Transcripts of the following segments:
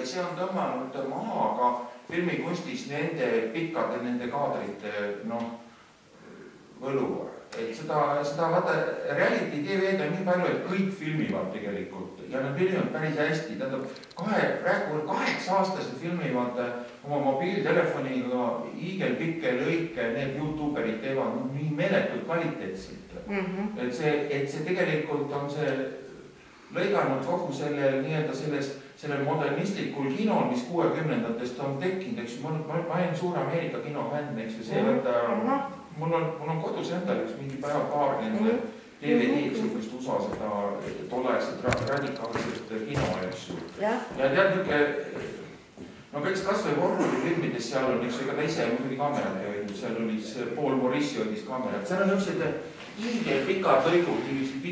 ja see on tõmmanud maha ka filmikunstis nende pikkade, nende kaadrite, võlu. Et seda vaata, reality TV-d on nii palju, et kõik filmivad tegelikult ja nad filmivad päris hästi. Tähendab, praegu 8-aastased filmivad oma mobiiltelefoniga hiigelpikke lõike, need YouTuberid teevad nii meeletud kvaliteetselt. Et see tegelikult on see lõiganud kogu selle nii-öelda sellel modernistlikul kinol, mis 60-ndatest on tekkinud, eks ju, ma olen suur Ameerika kinofänn, eks ju, see võtta, mul on kodus endal üks mingi paar nende DVD-d, sihukest USA seda tolleaegset radikaalset kino, eks ju. Ja tead niuke, kõik kas või horrori filmides seal on, eks ju, ega ta ise muidugi kamerad ei hoidnud, seal oli Paul Morissi hoidis kamerad, seal on niisugused pikad lõigud,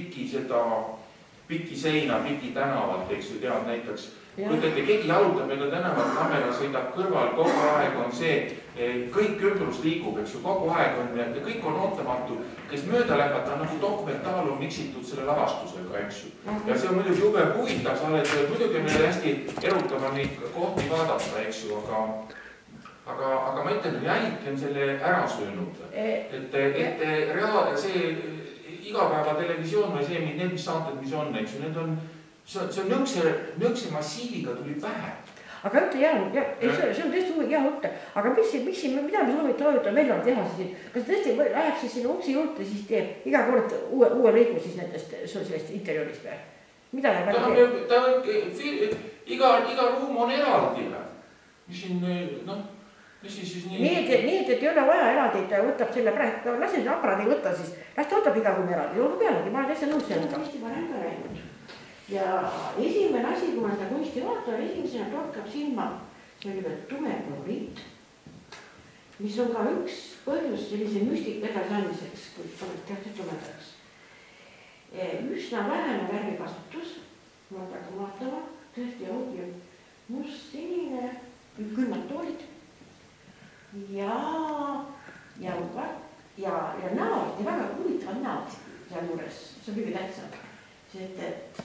piki seina, piki tänavat, eks ju, tead näiteks. Kui keegi jalutab ega tänavat, kamera sõidab kõrval, kogu aeg on see, kõik ümbrus liigub, eks ju, kogu aeg on ja kõik on ootamatu, kes mööda lähevad, ta on nagu dokumentaal on miksitud selle lavastusega, eks ju. Ja see on muidugi jube huvitav, sa oled muidugi meile hästi erutama neid kohti vaadata, eks ju, aga ma ütlen, jälgi on selle ära söönud. Et see igapäeva televisioon või see, need mis saated, mis on, eks ju, need on see on nõukse massiiviga tuli pähe. Aga ütle see on tõesti hea mõte, aga mida me soovitame meil on teha siis, kas tõesti läheb siis sinna uksi juurde, siis teeb iga kord uue lõigu siis nendest interjöörist või? Mida läheb? Iga ruum on eraldi. Mis siin, siis nii... Nii, et ei ole vaja eraldi, ta võtab selle praegu, lase selle aparaadi võtta siis, las ta võtab iga ruum eraldi, olgu pealegi, ma olen täitsa nõus sellega. Hästi ma ränga rääginud. Ja esimene asi, kui ma seda kunsti vaatan, esimesena torkab silma selline tume koloriit, mis on ka üks põhjus sellise müstika edasandmiseks, kui paned tehti tumedaks. Üsna vähene värvikasutus, ma praegu vaatama, tõesti ongi must sinine, külmad toolid ja näod ja väga huvitavad näod seal juures, see on kõige tähtsam. See, et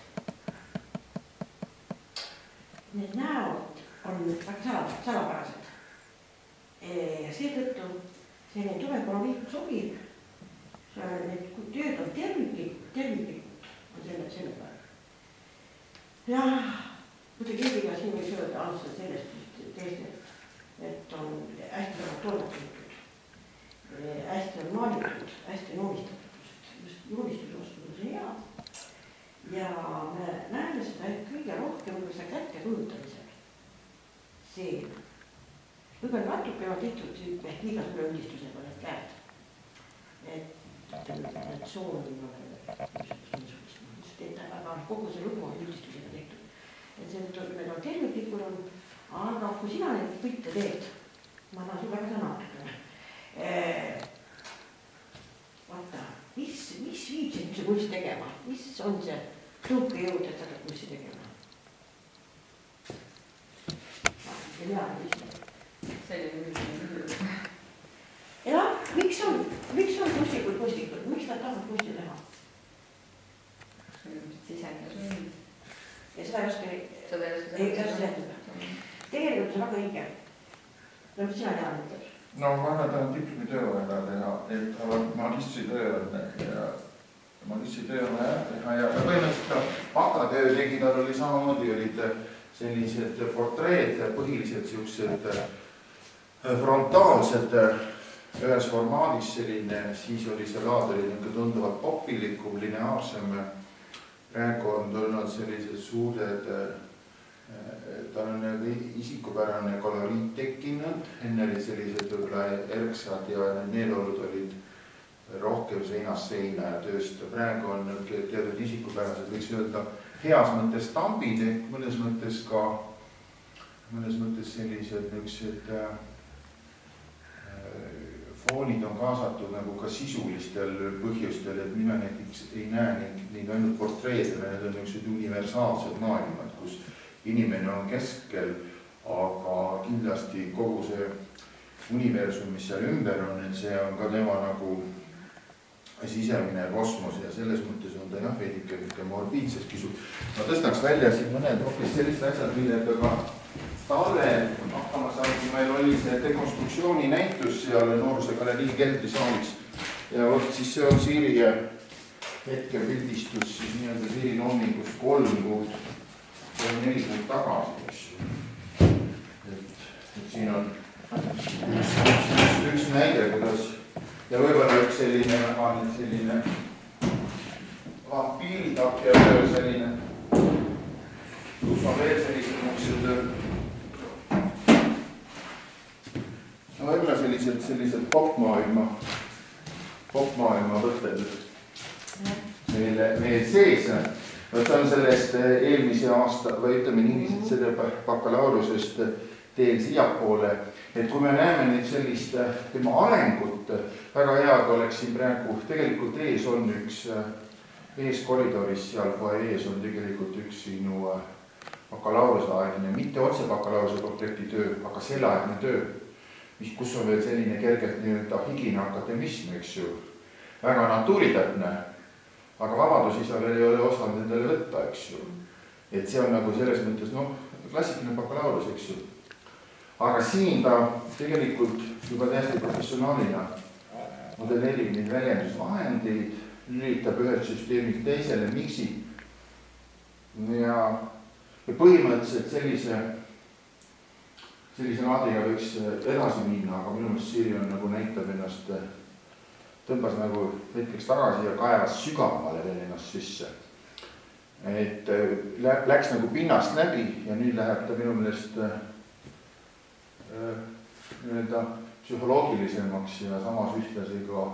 need näod on väga salapärased. Ja seetõttu selline tume koloriit sobib. Need tööd on terviklikud on selle peal. Ja muidugi keegiga siin võiks öelda alustada sellest teist, et on hästi väga tolletatud, hästi on maalitud, hästi joonistatud. Just joonistusoskus on hea. Ja me näeme seda kõige rohkem seda kätte kujutamisel. See võib-olla natuke on tehtud ehk liiga suure üldistusega need käed. Et need sooni aga kogu see lugu on üldistusega tehtud. Et see meil on terviklikul on, aga kui sina neid pilte teed, ma annan sulle ka seda natukene. Vaata, mis viib see kunsti tegema? Mis on see tõuke jõud, et seda kunsti tegema? Ja, miks on kunstikud? Miks nad tahavad kunsti teha? Sisendus. Ja seda ei oska tegelikult see väga õige. No mis sina teha mõtled? No ma annan diplomitöö vaja teha, et magistritöö on vaja teha ja põhimõtteliselt bakatöö tegi, tal oli samamoodi olid sellised portreed, põhilised siuksed frontaalsed ühes formaadis selline, siis oli see laad oli tunduvalt popilikum, lineaarsem. Praegu on tulnud sellised suured, ta on isikupärane koloriit tekkinud, enne oli sellised võib-olla erksad ja need olud olid rohkem seinast seina ja tööst. Praegu on teatud isikupärased, võiks öelda, heas mõttes stambid, mõnes mõttes sellised niisugused foonid on kaasatud nagu ka sisulistel põhjustel, et mina näiteks ei näe neid ainult portreedele, need on niisugused universaalsed maailmad, kus inimene on keskel, aga kindlasti kogu see universum, mis seal ümber on, et see on ka tema nagu sisemine kosmos ja selles mõttes on ta veidike morbiidses kisub. Ma tõstaks välja siin mõned hoopis sellised asjad, millega ka talvel hakkama saagi, meil oli see dekonstruktsiooni näitus seal Noorsegalerii keldrisaalis ja vot siis see on Siiri hetkepildistus siis nii-öelda Siiri loomingust 3 kuud või 4 kuud tagasi, eks. Et siin on üks näide, kuidas ja võib-olla üks selline vampiiritapp ja veel selline kus on veel sellised no võib-olla sellised popmaailma võtted meil sees. Ta on sellest eelmise aasta või ütleme niiviisi selle bakalaureusest teel siiapoole, et kui me näeme nüüd sellist tema arengut, väga head oleks siin praegu, tegelikult ees on üks ees koridoris, seal ees on tegelikult üks sinu bakalaureuse-aegne, mitte otse bakalaureuse komplekti töö, aga selleaegne töö, kus on veel selline kergelt nii-öelda higine akademism, eks ju, väga natuuritäpne, aga vabadusi sa veel ei ole osanud endale võtta, eks ju. Et see on nagu selles mõttes, klassikaline bakalaureus, eks ju. Aga siin ta tegelikult juba täiesti professionaalina modelleerib neid väljendusvahendeid, lülitab ühelt süsteemilt teisele, miksib ja põhimõtteliselt sellise laadiga võiks edasi minna, aga minu meelest Siiri on nagu näitab ennast, tõmbas nagu hetkeks tagasi ja kaevas sügavale veel ennast sisse. Et läks nagu pinnast läbi ja nüüd läheb ta minu meelest psühholoogilisemaks ja samas ühtlasi ka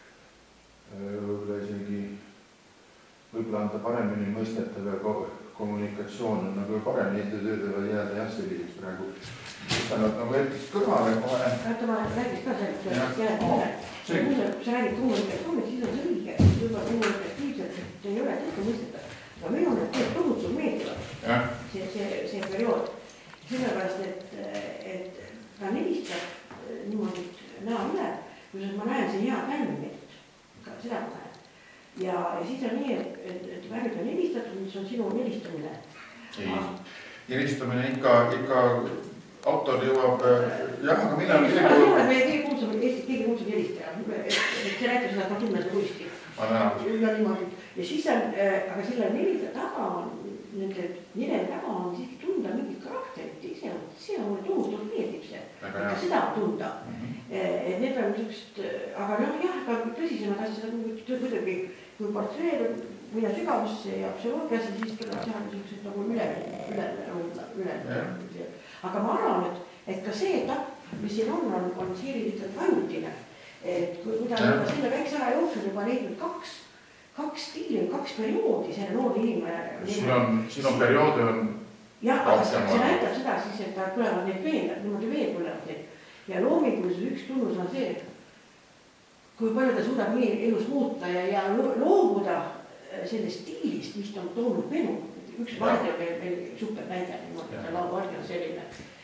võib-olla anda paremini mõistetav ja kommunikatsioon on nagu paremini töötavad jääda jah selliseks praegu. Võtanud nagu hetkist kõrvale kohe. Ma räägis ka sellest jääda. Kui sa räägid kommunikatsioonid, siis on see õige. Juba kommunikatiivselt, see ei ole tõesti mõistetav. Aga minu on need tohutud meeldivad. See periood. Sellepärast, et ta nelistab niimoodi näo üle, kui ma näen siin hea kärmimeetrit. Seda ma näen. Ja siis on nii, et värvid on helistatud, mis on sinu helistamine. Ei, helistamine ikka autor jõuab, jah, aga millal keegi kuulsab helistaja, et see rääkib seda, et ma tunnen seda kuisti. Ja niimoodi. Ja siis on, aga selle helista taga on, nende nime taga on siis tunda mingit karakterit, see on mulle tohutult meeldib see, et seda tunda. Need on niisugust, aga jah, ka tõsisemad asjad on kuidagi, kui portreed mida sügavusse ja psühholoogiasse, siis tuleb teha niisugused nagu üle. Aga ma arvan, et ka see etapp, mis siin on Siiri lihtsalt ajutine, et kui ta on selle väikse aja jooksul juba leidnud kaks stiili, 2 perioodi selle noori inimene. Siin on perioodi on jah, aga see näitab seda siis, et ta tulevad need niimoodi veel tulevad need. Ja loomingulisus üks tunnus on see, kui palju ta suudab nii elus muuta ja loobuda sellest stiilist, mis ta on toonud menu. Üks vardi on meil super näide, laulvardi on selline.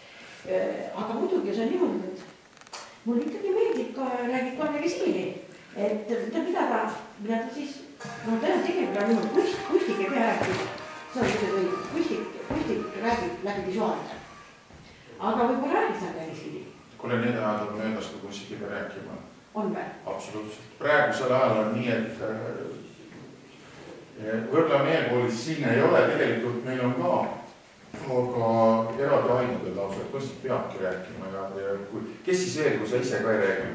Aga muidugi see on niimoodi, et mul ikkagi meeldib ka, räägib ka midagi Siiri, et mida ta siis, tegelikult on niimoodi, Kustik ei pea rääkida, see on ikkagi Kustik räägib läbi visuaalida. Aga võib-olla räägid sa midagi Siiri? Kuule, need ajad on möödas, kui Kustik ei pea rääkima. On või? Absoluutselt. Praegusel ajal on nii, et Võrla meelkoolis siin ei ole, tegelikult meil on ka, aga eraldi ainudel lausa, et Kustik peabki rääkima ja kes siis veel, kui sa ise ka ei räägi?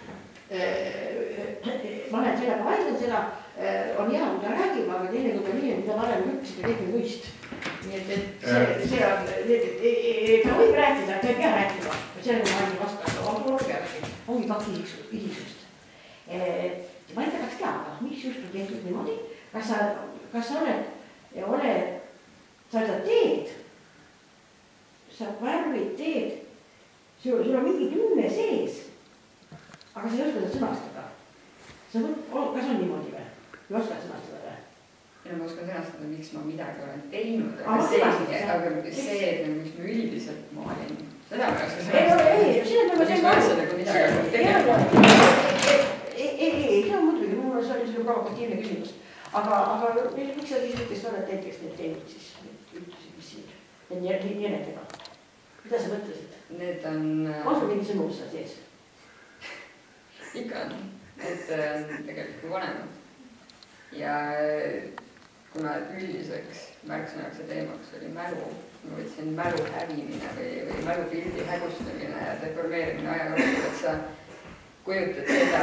Ma olen sellega vaidlen seda, on hea, kui ta räägib, aga teine kui ta nii, mida varem ütlesid ja kõik on muist. Nii et see on, ta võib rääkida, ta ei pea rääkima, sellega ma ainult vastan, ongi 2 igisust. Ma ei tahaks teada, mis just on tehtud niimoodi, kas sa oled, sa teed, sa värvid teed, sul on mingi tunne sees, aga sa ei oska seda sõnastada. Kas on niimoodi või? Ei oska sõnastada või? Ja ma oskan sõnastada, miks ma midagi olen teinud, aga see, miks ma üldiselt maalin, seda ma oska sõnastada. Miks ma asjadega midagi olen teinud. Ei, see on muidugi, mul oli selline provokatiivne küsimus. Aga miks sa siis ütlesid, oled näiteks need teinud siis, ütlesid, mis siin, nendega? mida sa mõtlesid? Need on... On sul mingi sõnum seal sees? Ikka on, et tegelikult vanemad. Ja kuna üldiseks märksõnaks ja teemaks oli mälu, ma võtsin mälu hävimine või mälupildi hägustamine ja deformeerimine ajajooksul, et sa kujutad seda,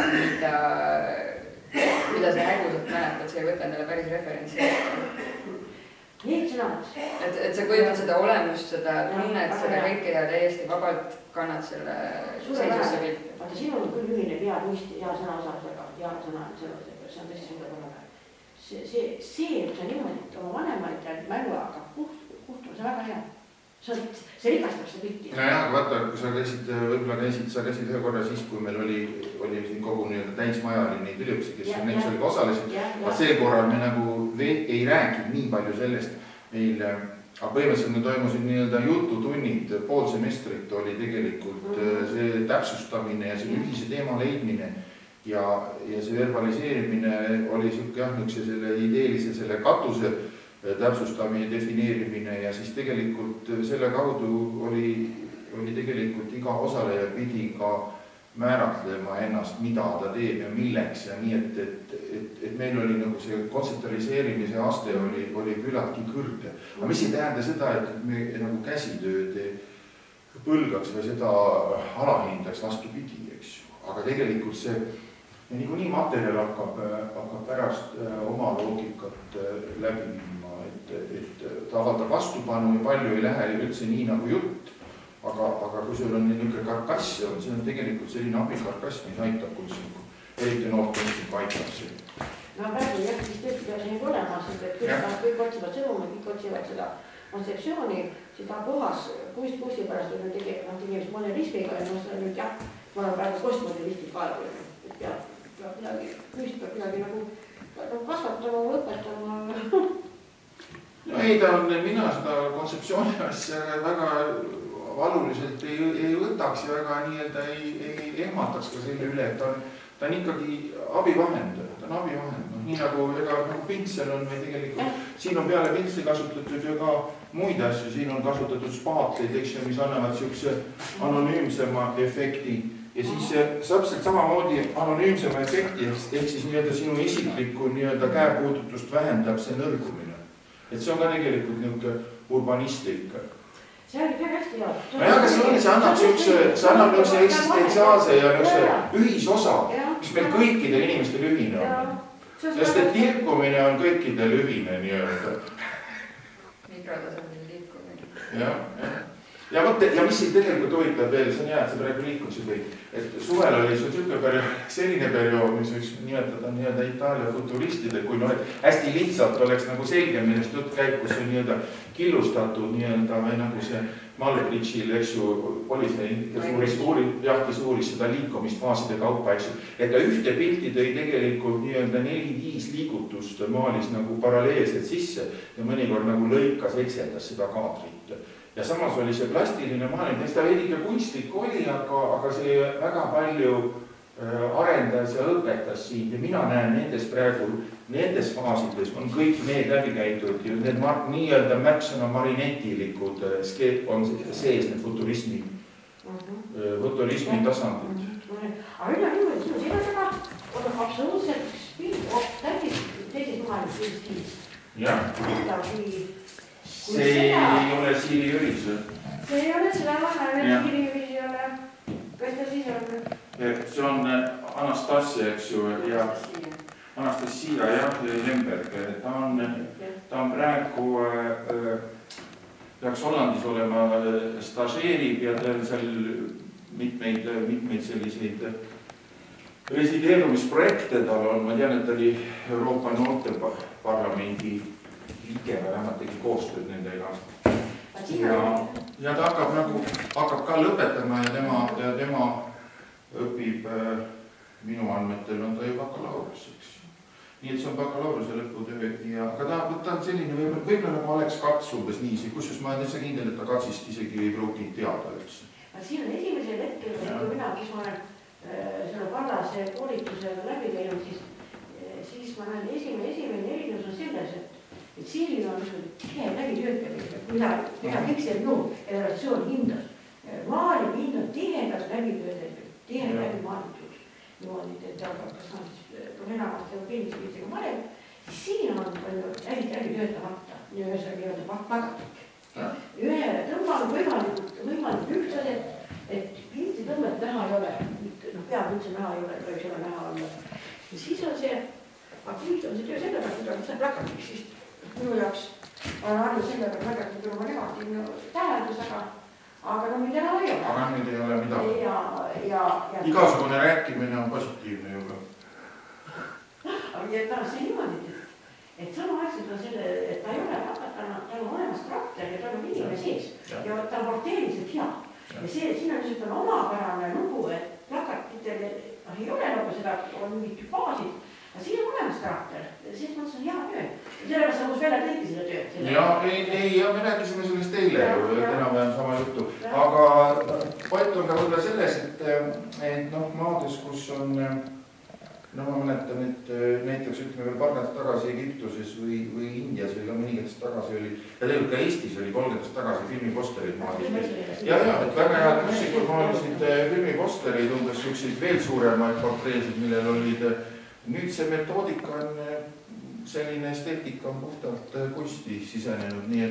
mida sa hägusalt mäletad, sa ei võta endale päris referentsi. Need sõnad. Et sa kujutad seda olemust, seda tunnet, seda kõike ja täiesti vabalt kannad selle seisusse pilti. Vaata, sinul on küll ühine hea muisti, hea sõnaosavusega, hea sõnaosavusega, see on tõesti suurepärane. See, et sa niimoodi oma vanemaid ja mälu hakkab puhtuma, see on väga hea. See rikastab seda pilti. Nojah, aga vaata, kui sa käisid ühe korra siis, kui meil oli siin kogu täismajaline neid üliõpsi, kes näiteks oli osalesid. See korral me nagu ei rääkinud nii palju sellest meil, aga põhimõtteliselt me toimusid jututunnid, pool semestrit oli tegelikult see täpsustamine ja see ühise teema leidmine ja see verbaliseerimine oli selle ideelise selle katuse täpsustamine, defineerimine ja siis tegelikult selle kaudu oli tegelikult iga osaleja pidi ka määratlema ennast, mida ta teeb ja milleks ja nii, et meil oli nagu see kontseptualiseerimise aste oli küllaltki kõrge. Aga mis ei tähenda seda, et me nagu käsitööd põlgaks või seda alahindaks vastupidi, eks ju. Aga tegelikult see niikuinii materjal hakkab pärast oma loogikat läbi viima, et ta avaldab vastupanu ja palju ei lähe üldse nii nagu jutt. Aga kui sul on niisugune karkass, see on tegelikult selline abikarkass, mis aitab kunstniku, eriti noort kunstniku aitab see. No praegu jah, siis tõesti peab see olema, sest et kõik otsivad sõnumid, kõik otsivad seda kontseptsiooni, seda puhas kunsti pärast on tegemist modernismiga ja see on nüüd jah, ma olen praegu postmodernistik aegu, et peab kunst peab midagi nagu kasvatama, õpetama. No ei, mina seda kontseptsiooni asja väga valuliselt ei võtaks ja väga ei ehmataks ka selle üle, et ta on ikkagi abivahend, nii nagu pintsel on või tegelikult, siin on peale pintsli kasutatud ju ka muid asju, siin on kasutatud spaatleid, eks ju, mis annavad siukse anonüümsema efekti ja siis täpselt samamoodi anonüümsema efekti, ehk siis sinu isiklikku käepuudutust vähendab see nõrgumine. Et see on ka tegelikult niisugune urbanistlik. See on väga hästi hea. Aga see annab niisuguse eksistentsiaalse ja ühisosa, mis meil kõikidel inimestel ühine on. Sest et liikumine on kõikidel ühine nii-öelda. Mikrotasandil liikumine. Ja mis siin tegelikult huvitav veel, see on hea, et sa praegu liikusid või, et suvel oli selline periood, mis võiks nimetada Itaalia futuristide, kui hästi lihtsalt oleks nagu selge, millest jutt käib, kus on killustatud või nagu see Malebridžil, eks ju, oli see, kes uuris seda liikumist faaside kaupa, eks ju, et ta ühte pilti tõi tegelikult 4-5 liigutust maalis nagu paralleelselt sisse ja mõnikord nagu lõikas, ekseldas seda kaadrit. Ja samas oli see plastiline maailm, ta veidike kunstlik oli, aga see väga palju arendas ja õpetas siin ja mina näen nendes faasides on kõik need läbikäidud ja need nii-öelda märksõna marinetilikud on sees need futurismi tasandid. Aga üle niimoodi, sinu sellega on absoluutselt täpis teisest maailmas stiilis. Jah. See ei ole Siiri Jüris. See ei ole seda vahe, Siiri Jüris ei ole. Kas ta siis on? See on Anastasia, eks ju, ja Anastasia Lemberg. Ta on praegu, peaks Hollandis olema, stažeerib ja ta on seal mitmeid selliseid resideerumisprojekte tal on. Ma tean, et ta oli Euroopa Noorteparlamendi liige või vähemalt tegi koostööd nendega. Ja ta hakkab ka lõpetama ja tema õpib minu andmetel on ta ju bakalaureus, eks. Nii et see on bakalaureuse lõputöö ja aga ta on selline võib-olla nagu Alex Kats umbes niisi, kusjuures ma olen täitsa kindel, et ta Katsist isegi ei pruugi teada üldse. Siin on esimesel hetkel, kui mina, kes ma olen selle Kallase koolitusega läbi käinud, siis ma näen esimene erinevus on selles, et Siiril on tihe läbitöötamine, mida kõik see generatsioon hindas. plakatik. Ühe tõmbanud võimalikult ühtlased, et pilti tõmmet näha ei ole, peab üldse näha ei ole, tohiks ole näha olla. Ja siis on see, aga nüüd on see töö sellepärast, et on see plakatik, siis minu jaoks on arvu sellega plakatik juba negatiivne tähendus, aga no mida enam ei ole. Aga nüüd ei ole midagi. Ja igasugune rääkimine on positiivne juba. Aga see niimoodi, et samaaegselt on selle, et ta ei ole plakatana, ta on olemas karakter ja ta on inimene sees ja ta on porteeriliselt hea. Ja siin on niisugune omapärane lugu, et plakatitel ei ole nagu seda, on mingid tüpaasid, aga siin on olemas karakter, selles mõttes on hea töö. Sellepärast sa kus välja tõiti seda tööd. Ja me rääkisime sellest eile ju, enam-vähem sama juttu. Aga point on ka võib-olla selles, et maades, kus on, ma mäletan, et näiteks ütleme veel paar aastat tagasi Egiptuses või Indias või ka mõningatest tagasi oli, ja tegelikult ka Eestis oli 30 tagasi filmiposterid maalisid. Ja, et väga head mussikud maalisid filmiposterid, umbes selliseid veel suuremaid portreesid, millel olid. Nüüd see metoodika on selline esteetika on puhtalt kunsti sisenenud, nii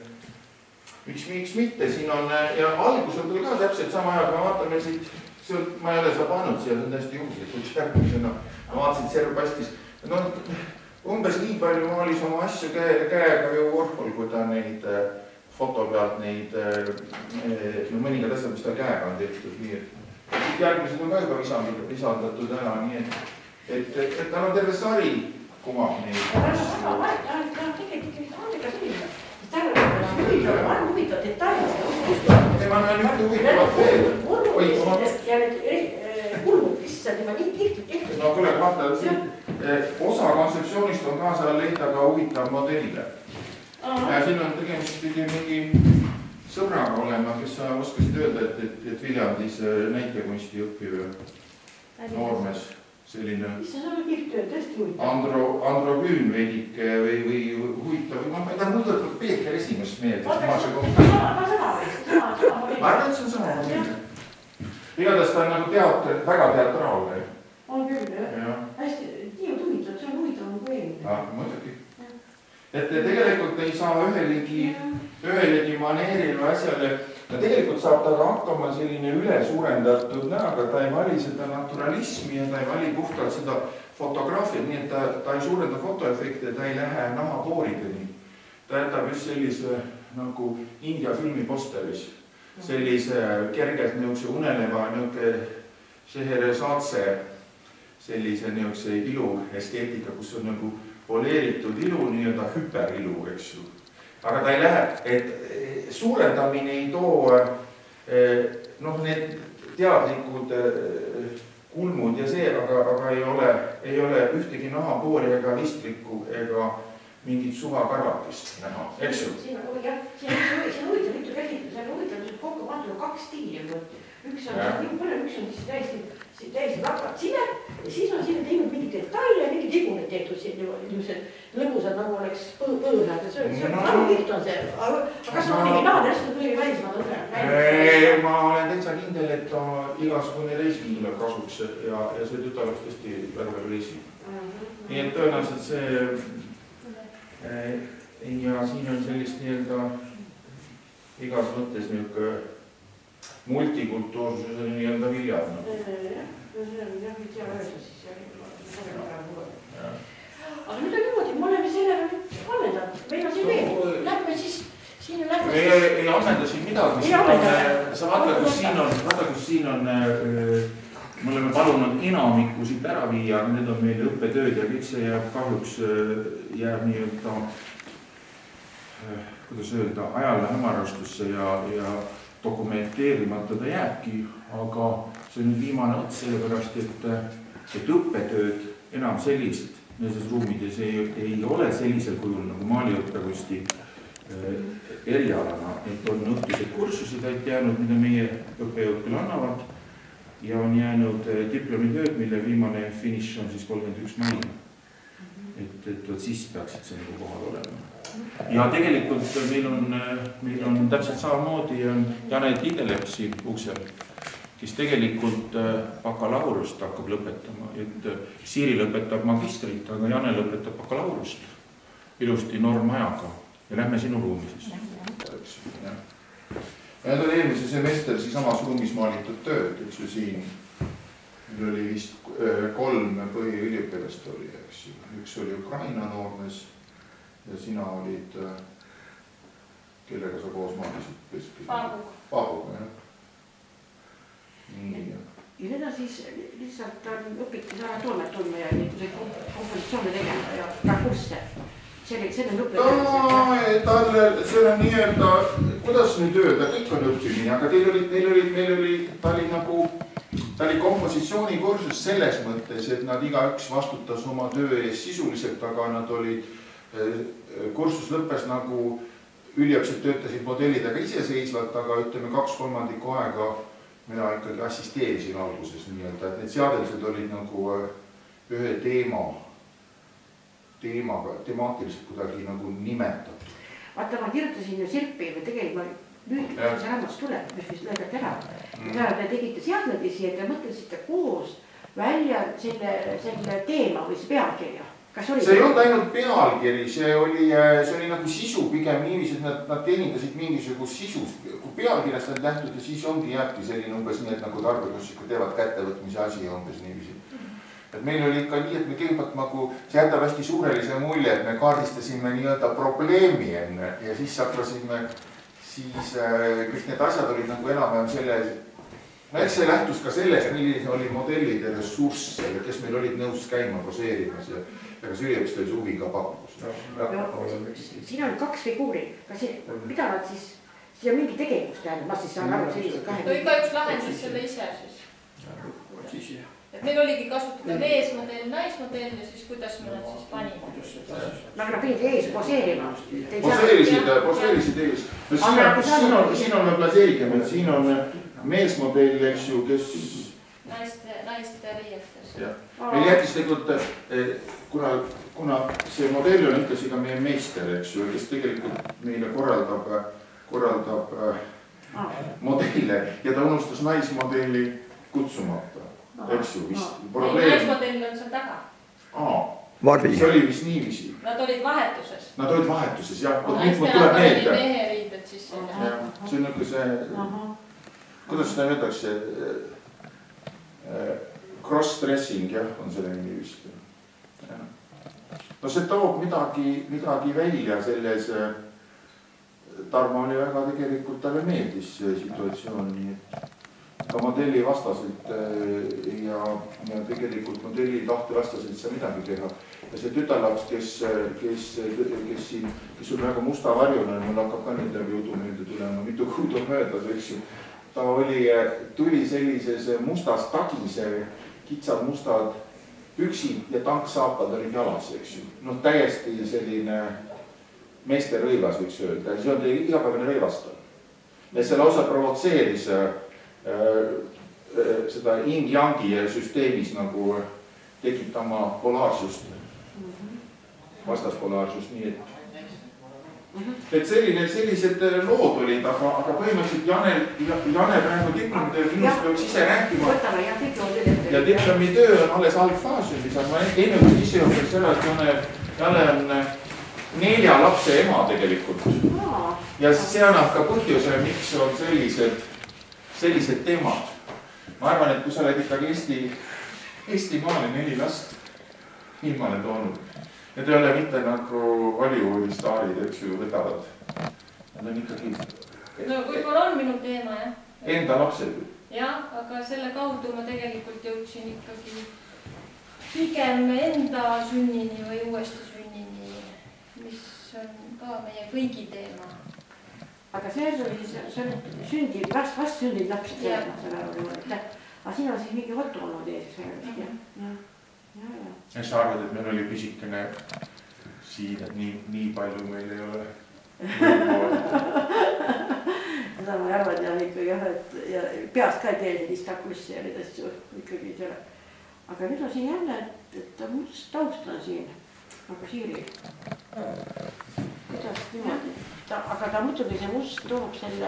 et miks mitte, siin on, ja algus on küll ka täpselt sama ajaga, ma vaatan meil siit, ma ei ole seda pannud siia, see on täiesti juhuslikult järgmisena, ma vaatasin servpastis, umbes nii palju maalis oma asju käega ju Warhol, kui ta neid foto pealt neid, mõningad asjad, mis ta käega on tehtud, nii et järgmised on ka juba lisandatud ära, nii et tal on terve sari kumab neid. Ta on tegelikult andekas inimene, sest tal on huvitav detail. Tema on nüüd huvitavat veel. Ja need kulmud, mis on juba nii tehtud. No kuule, vaata, osa kontseptsioonist on ka seal leida ka huvitav modelle. Ja siin on tegemist mingi sõbraga olema, kes sa oskasid öelda, et Viljandis näitekunsti õppiv noormes. Selline androküün veidike või huvitav, ma ei taha mõõdatud Peeter esimest meelde. Ma arvan, et see on sama. Igatahes ta on nagu väga teatraalne. On küll, jah. Hästi, nii huvitav, see on huvitav kui eelmine. Mõtegi. Et tegelikult ei saa ühelegi maneerile asjale. Ja tegelikult saab ta ka hakkama selline üle suurendatud näaga, ta ei vali seda naturalismi ja ta ei vali puhtalt seda fotograafiat, nii et ta ei suurenda fotoefekte, ta ei lähe nahapoorideni. Ta jätab just sellise nagu India filmiposteris, sellise kergelt niisuguse uneleva Scheherazade sellise niisuguse ilu esteetika, kus on nagu poleeritud ilu, nii-öelda hüperilu, eks ju. Aga ta ei lähe, et suurendamine ei too need teadlikud kulmud ja see, aga ei ole ühtegi nahapoori ega vistlikku ega mingit suvakarvatist näha, eks ju? Siin on huvitav mitu käsitlus, aga huvitav kokku pandud 2 stiili. Üks on siis täiesti lakad sine ja siis on sinna teinud mingi detail ja mingi tiguneid tehtud niisugused lõbusad, nagu oleks põõnad. See on nagu pilt on see, aga kas on originaal hästi või välismaad õnne? Ma olen täitsa kindel, et ta igasugune reisingile kasuks ja see tütar oleks tõesti väga reisib. Nii et tõenäoliselt see ja siin on sellist nii-öelda igas mõttes niisugune multikultuursus on nii-öelda viljad. Aga nüüd on niimoodi, me oleme sellega nüüd ammendatud. Meil on siin veel, lähme siis, siin on lähme siis. Me ei ammenda siin midagi. Sa vaata, kus siin on, me oleme palunud enamikku siit ära viia, aga need on meil õppetööd ja kõik see jääb kahjuks, jääb nii-öelda, kuidas öelda, ajale hämarastusse ja dokumenteerimata ta jääbki, aga see on nüüd viimane ots sellepärast, et õppetööd enam sellist nendes ruumides ei ole sellisel kujul nagu maaliõppekunsti erialana, et on õhtused kursused jäänud, mida meie õppejõud küll annavad ja on jäänud diplomitööd, mille viimane finiš on siis 31. mail. Et siis peaksid see nagu kohal olema. Ja tegelikult meil on täpselt samamoodi Jane Tiidelepp siin uksel, kes tegelikult bakalaureust hakkab lõpetama. Et Siiri lõpetab magistrit, aga Jane lõpetab bakalaureust ilusti normajaga. ja lähme sinu ruumi siis. Need oli eelmise semester siis samas ruumis maalitud tööd, eks ju siin. Meil oli vist 3 põhiüliõpilast oli, eks ju. Üks oli Ukraina noormees ja sina olid, kellega sa koos maalisid? Paabuga, jah. Nii, jah. Ja need on siis lihtsalt õpiti saada toomet tundma ja kompositsioone tegema ja ka kursse. See on õpetaja. See on nii-öelda, kuidas nüüd öelda, kõik on õppimine, aga ta oli kompositsioonikursus selles mõttes, et nad igaüks vastutas oma töö ees sisuliselt, aga nad olid, kursus lõppes nagu üliõpsed töötasid modellidega iseseisvalt, aga ütleme 2/3 aega mina ikkagi assisteerisin alguses nii-öelda, et need seadelised olid nagu ühe temaatiliselt kuidagi nagu nimetatud. Vaata, ma kirjutasin ju Sirpi või tegelikult nüüd, kui see raamat tuleb, mis vist lõigati ära. Te tegite seadladisi ja te mõtlesite koos välja selle teema või see pealkirja. See ei olnud ainult pealkiri, see oli nagu sisu pigem niiviisi, et nad teenindasid mingisugust sisu. Kui pealkirjast on lähtud ja siis ongi jääbki selline umbes nii, et nagu tarbelussikud teevad kättevõtmise asi umbes niiviisi. Et meil oli ikka nii, et me kõigepealt nagu, see jätab hästi suurelise mulje, et me kaardistasime nii-öelda probleemi enne ja siis hakkasime, siis kõik need asjad olid nagu enam-vähem selles, no eks see lähtus ka sellest, milline oli modellide ressurss ja kes meil olid nõus käima poseerimas ja kas üliõpstel see huvi ka pakkus. Siin on 2 figuuri, mida nad siis, siin on mingi tegevus tähendab, ma siis saan aru sellised 2. No igaüks lahendas selle ise siis. Et meil oligi kasutada meesmodell, naismodell ja siis kuidas me nad siis panime. Nad pidid ees poseerima. Poseerisid ees. Siin on plaseerigem, et siin on meesmodell, eks ju, kes... Naiste riietes. Meil jättis tegelikult, kuna see modell on ütlesi ka meie meister, eks ju, kes tegelikult meile korraldab modelle ja ta unustas naismodelli kutsumata, eks ju, vist probleem. Naismodell on seal taga. See oli vist niiviisi. Nad olid vahetuses. Nad olid vahetuses, jah. Naispenad olid meheriided siis. See on nagu see, kuidas seda öeldakse, cross-dressing, jah, on selle nimi vist. No see toob midagi välja selles, Tarmo oli väga tegelikult, talle meeldis see situatsioon, nii et ka modelli vastaselt ja tegelikult modelli tahte vastaselt saa midagi teha. Ja see tütarlaps, kes on väga musta varjuna, mul hakkab ka nüüd läbi udu meelde tulema, mitu kuud on möödas, eks ju. Ta tuli sellises mustas tagise, kitsad mustad püksid ja tanksaapad olid jalas, eks ju. No täiesti selline meeste rõivas võiks öelda, see on igapäevane rõivastal. Ja see lausa provotseeris seda yin-yangi süsteemis nagu tekitama polaarsust, vastaspolaarsust, nii et sellised lood olid, aga põhimõtteliselt Jane praegu diplomitöö minust peaks ise rääkima. Ja diplomitöö on alles algfaasiumis, aga ma enne kui ise õppis selle, et Jane on 4 lapse ema tegelikult. Ja see annab ka põhjuse, miks on sellised teemad. Ma arvan, et kui sa oled ikkagi Eesti maale 4 last ilmale toonud, need ei ole mitte nagu Hollywoodi staarid, eks ju, võtavad. Nad on ikkagi... No võib-olla on minu teema, jah. Enda lapsed. Jah, aga selle kaudu ma tegelikult jõudsin ikkagi pigem enda sünnini või uuesti sünnini, mis on ka meie kõigi teema. Aga see oli sündib, vast sündib lapsed selle. Aga siin on siis mingi võttu olnud ees. Ja sa arvad, et meil oli pisikene siin, et nii palju meil ei ole. Seda ma arvan, ja ikkagi jah, et peast ka ei tee sellist akussi ja neid asju ikkagi ei ole. Aga nüüd on siin jälle, et must taust on siin, nagu Siiri. Kuidas niimoodi? Aga ta muidugi see must toob selle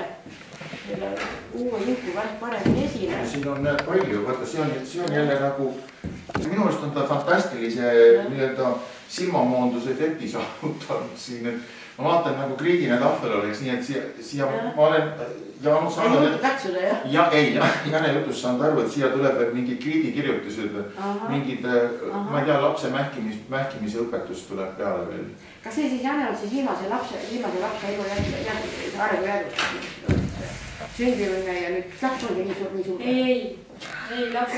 uue inku paremini esile. Siin on palju, vaata see on jälle nagu minu arust on ta fantastilise nii-öelda silmamoonduse efekti saavutanud siin, et ma vaatan nagu kriidine tahvel oleks, nii et siia ma olen Jaanus Jane jutust saanud aru, et siia tuleb veel mingid kriidikirjutused, mingid, ma ei tea, lapse mähkimise õpetus tuleb peale veel. Kas see siis Jane on siis viimase lapse elu arengu järgust? Sündimine ja nüüd laps ongi nii suur. Ei, laps.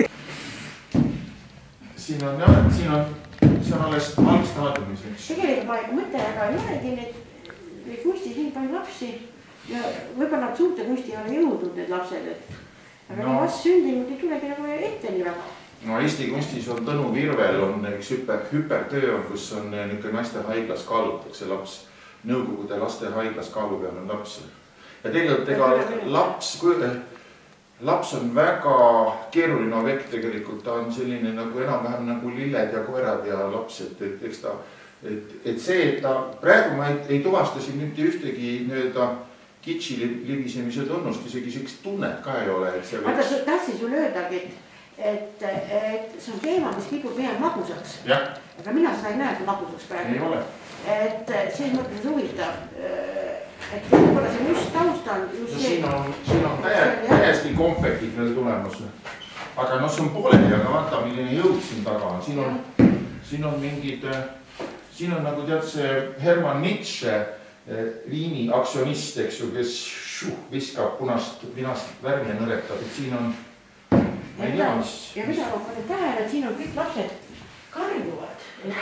Siin on jah, see on alles algstaadiumis. Tegelikult ma mõtlen, aga ei olegi neid kunstis nii palju lapsi ja võib-olla nad suurte kunsti ei ole jõudnud need lapsed, aga nii vast sündinud ei tulegi nagu ette nii väga. No Eesti kunstis on Tõnu Virvel on üks hüpertöö, kus on niisugune naiste haiglas kaalutakse laps, Nõukogude laste haiglas kaalu peal on laps. Ja tegelikult laps on väga keeruline objekt tegelikult, ta on selline nagu enam-vähem nagu lilled ja koerad ja laps, et see, et ta praegu ma ei tuvasta siin mitte ühtegi nii-öelda kitsi libisemise tunnust, isegi sellist tunnet ka ei ole, et see võiks... Aga tahtsin sulle öeldagi, et see on teema, mis kipub meie magusaks. Aga mina seda ei näe magusaks praegu. Ei ole. Et selles mõttes huvitav, et võib-olla see must taust on just see... Siin on täiesti komplektid veel tulemas. Aga see on pooleli, aga vaata, milline jõud siin taga on. Siin on mingid... Siin on nagu tead see Hermann Nietzsche liini aktsionist, eks ju, kes viskab punast värvi ja nõretab, et siin on... Ma ei tea, mis... Ja mida ma panen tähele, et siin on kõik lapsed karjuvad. Et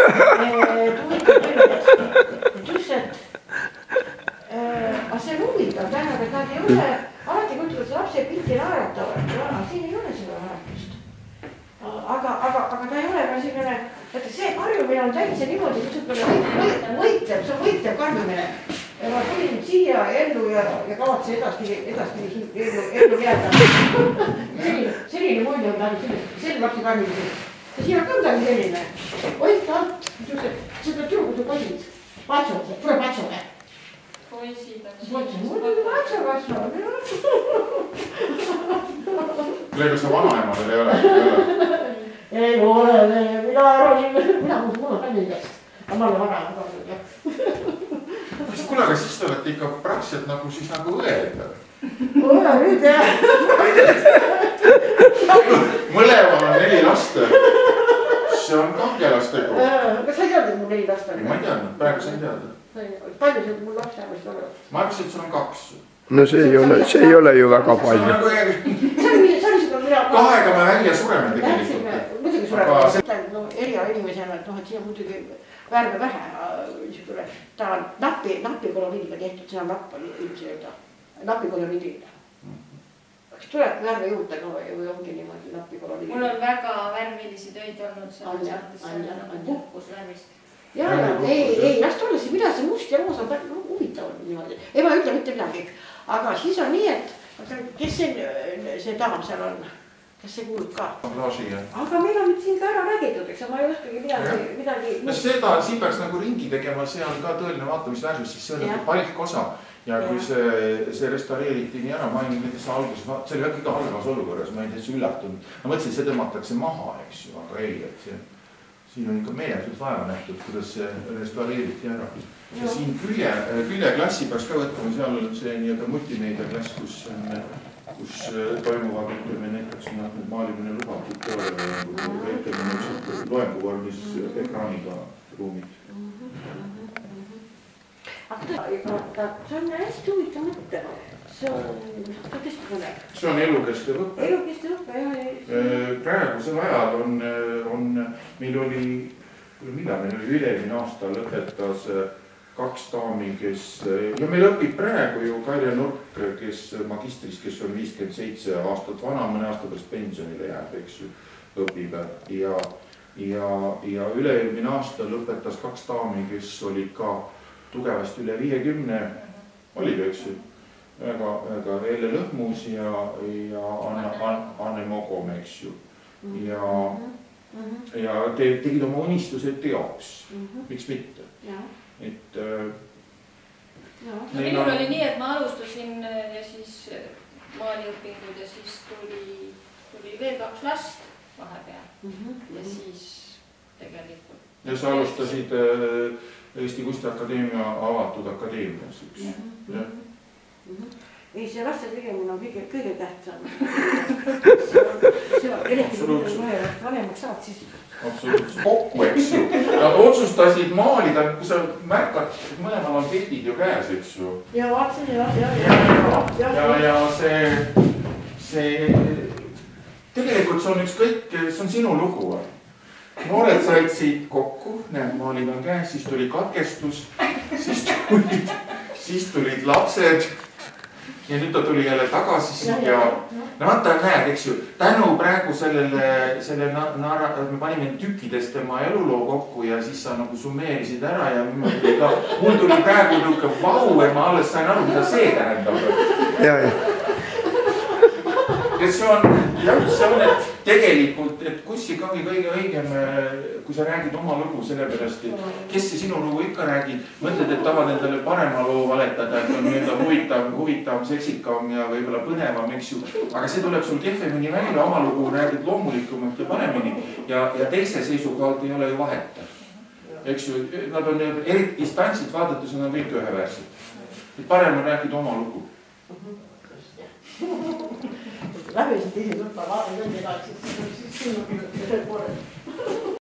just, et see on huvitav, tähendab, et nad ei ole... Alati kutsuvad see lapse pilti naeratavad, siin ei ole seda naeratust. Aga ta ei ole ka selline... Et see karjumine on täitsa niimoodi, kus võitleb, see on võitlev karjumine. Ja ma tulin siia ellu ja kavatse edaspidi ellu jääda. Selline mulje on tahtnud selle lapsi karjumisel. Ja siin on ka midagi selline. Oita alt, seda tjuugudu poisid. Patso, tule patsoga. Poisid on muidugi patso kasvavad. Kas sa vanaema veel ei ole? Ei ole, mina mul on kalligas. Aga ma olen vanaema. Kuule, aga siis te olete ikka praktiliselt nagu siis nagu õed. Ole nüüd jah. Mõlemal on 4 last. See on kangelastegu. Kas sa ei teadnud, et mul 4 last on? Ma ei teadnud, praegu sa ei teadnud. Palju see mul lapsi arvest olnud? Ma arvasin, et sul on 2. No see ei ole ju väga palju. Kahega me välja sureme tegelikult. Muidugi sureme. Eria inimesena, et siin on muidugi värve vähe. Ta on napi koloriidiga tehtud, see on napi koloriidiga. Kas tuleb värve juurde ka või ongi niimoodi napi koloriidiga? Mul on väga värvilisi töid olnud selles mõttes, puhkus värvist. Ei, las olla see, mida see must ja roos on huvitav niimoodi. Ei, ma ütle mitte midagi. Aga siis on nii, et kes see daam seal on? Kas see kuulub ka? Aga meil on nüüd siin ka ära räägitud, eks ma ei oskagi midagi... Siin peaks nagu ringi tegema, see on ka tõeline vaatamisväärsus, siis see on nagu palkosa. Ja kui see restaureeriti nii ära, ma ei näiteks alguses, see oli väga halvas olukorras, ma ei täitsa üllatunud. Ma mõtlesin, et see tõmmatakse maha, eks ju, aga ei, et siin on ikka meeletult vaeva nähtud, kuidas see restaureeriti ära. Ja siin külje-klassi peaks ka võtma, seal on see nii-aga multimeedia klass, kus toimuvad, ütleme näiteks maalimine lubatud loenguvormis ekraaniga ruumid. See on hästi huvitav mõte. See on tõesti põnev. See on elukestev õppe. Elukestev õppe, jah. Praegusel ajal on, meil oli üle-eelmine aasta lõpetas 2 daami, kes, ja meil õpib praegu ju Kaire Nurk, kes magistris, kes on 57 aastat vana, mõne aasta pärast pensionile jääb, eks ju, õpib. Ja üle-eelmine aasta lõpetas 2 daami, kes olid ka tugevasti üle 50, olid, eks ju, väga Veele Lõhmus ja Anne Mogom, eks ju. Ja tegid oma unistused teoks, miks mitte. Minul oli nii, et ma alustasin ja siis maaliõpingud ja siis tuli veel 2 last vahepeal ja siis tegelikult. Ja sa alustasid Eesti Kunstiakadeemia avatud akadeemias, üks. Ei, see laste tegemine on kõige tähtsam. eriti kui vanemaks saad, siis. Absoluutselt kokku, eks ju. Nad otsustasid maalida, kui sa märkad, et mõlemal on pildid ju käes, eks ju. Ja vaatsin, ja see tegelikult see on ükskõik, see on sinu lugu. Noored said siit kokku, näed, maalid on käes, siis tuli katkestus, siis tulid lapsed ja nüüd ta tuli jälle tagasi ja no vaata, näed, eks ju, tänu praegu me panime tükkidest tema eluloo kokku ja siis sa nagu summeerisid ära ja mul tuli praegu niisugune vau, et ma alles sain aru, mida see tähendab. Et see on, et tegelikult, et Kussikangi kõige õigem, kui sa räägid oma lugu sellepärast, et kes see sinu lugu ikka räägib, mõtled, et tavad endale parema loo valetada, et on nii-öelda huvitavam, seksikam ja võib-olla põnevam, eks ju. Aga see tuleb sul kehvemini välja, oma lugu räägid loomulikumalt ja paremini ja teise seisukohalt ei ole ju vaheta. Eks ju, nad on eriti distantsid vaadates, nad on kõik üheväärsed. Parem on rääkida oma lugu. Läbi siit ise võtta, vaadata, siis sinna pidada, see pole.